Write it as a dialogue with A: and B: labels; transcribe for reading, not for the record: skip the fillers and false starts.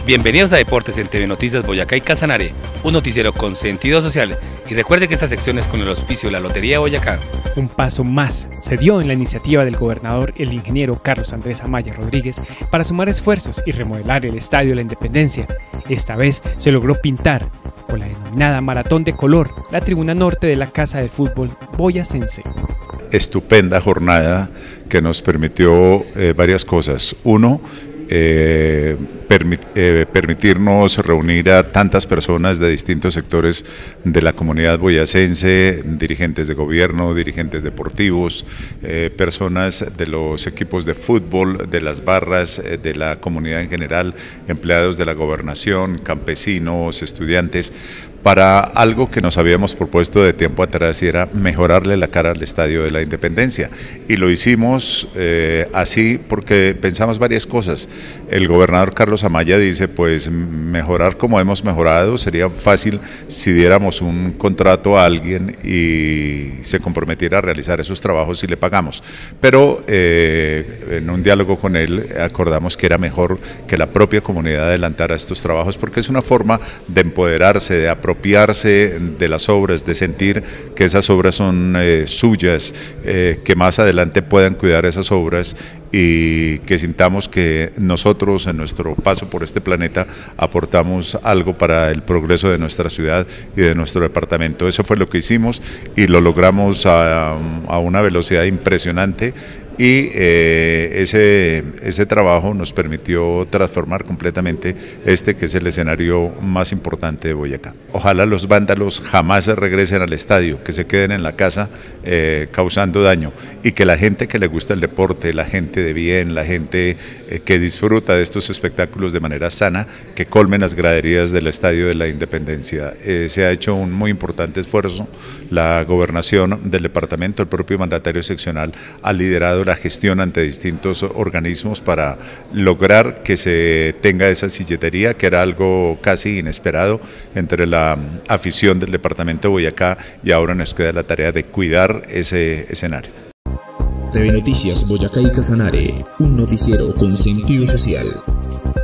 A: Bienvenidos a Deportes en TV Noticias Boyacá y Casanare, un noticiero con sentido social. Y recuerde que esta sección es con el auspicio de la Lotería Boyacá.
B: Un paso más se dio en la iniciativa del gobernador, el ingeniero Carlos Andrés Amaya Rodríguez, para sumar esfuerzos y remodelar el Estadio de la Independencia. Esta vez se logró pintar, con la denominada Maratón de Color, la tribuna norte de la Casa de Fútbol boyacense.
C: Estupenda jornada que nos permitió varias cosas. Uno, permitirnos reunir a tantas personas de distintos sectores de la comunidad boyacense, dirigentes de gobierno, dirigentes deportivos, personas de los equipos de fútbol, de las barras, de la comunidad en general, empleados de la gobernación, campesinos, estudiantes, para algo que nos habíamos propuesto de tiempo atrás y era mejorarle la cara al Estadio de la Independencia. Y lo hicimos así porque pensamos varias cosas. El gobernador Carlos Amaya dice, pues mejorar como hemos mejorado sería fácil si diéramos un contrato a alguien y se comprometiera a realizar esos trabajos y le pagamos. Pero en un diálogo con él acordamos que era mejor que la propia comunidad adelantara estos trabajos porque es una forma de empoderarse, de apropiarse de las obras, de sentir que esas obras son suyas, que más adelante puedan cuidar esas obras y que sintamos que nosotros en nuestro paso por este planeta aportamos algo para el progreso de nuestra ciudad y de nuestro departamento. Eso fue lo que hicimos y lo logramos a una velocidad impresionante. Y ese trabajo nos permitió transformar completamente este que es el escenario más importante de Boyacá. Ojalá los vándalos jamás regresen al estadio, que se queden en la casa causando daño y que la gente que le gusta el deporte, la gente de bien, la gente que disfruta de estos espectáculos de manera sana, que colmen las graderías del Estadio de la Independencia. Se ha hecho un muy importante esfuerzo, la gobernación del departamento, el propio mandatario seccional ha liderado la gestión ante distintos organismos para lograr que se tenga esa silletería, que era algo casi inesperado entre la afición del departamento de Boyacá, y ahora nos queda la tarea de cuidar ese escenario.
D: TV Noticias Boyacá y Casanare, un noticiero con sentido social.